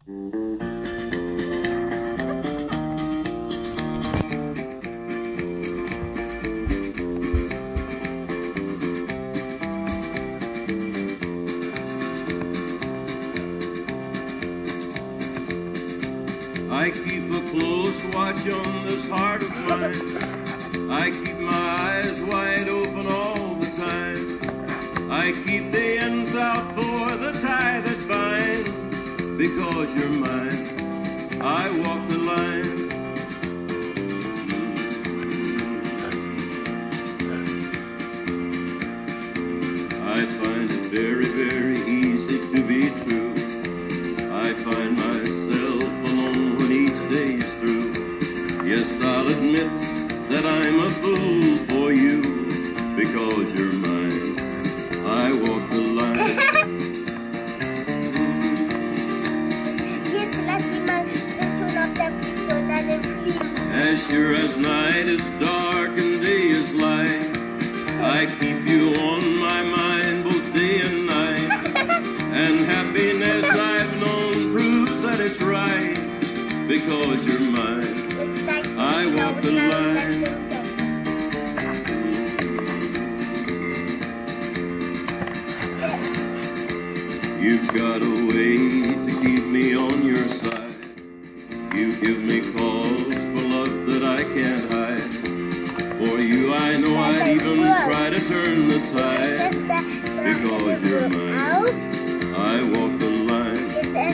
I keep a close watch on this heart of mine. I keep my eyes wide open all the time. I keep the ends out for the tie that binds. Because you're mine, I walk the line. I find it very, very easy to be true. I find myself alone when each day is through. Yes, I'll admit that I'm a fool for you. Because you're mine, I walk the line. As sure as night is dark and day is light, I keep you on my mind both day and night. And happiness I've known proves that it's right. Because you're mine, I walk the line. You've got a way to keep me on your side. You give me cause for love that I can't hide. For you I know I'd even try to turn the tide. Because you're mine, I walk the line.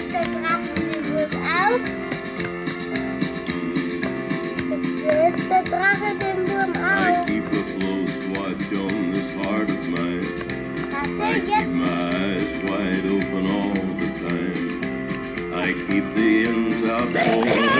I keep a close watch on this heart of mine. I keep my eyes wide open all the time. I keep the ends out for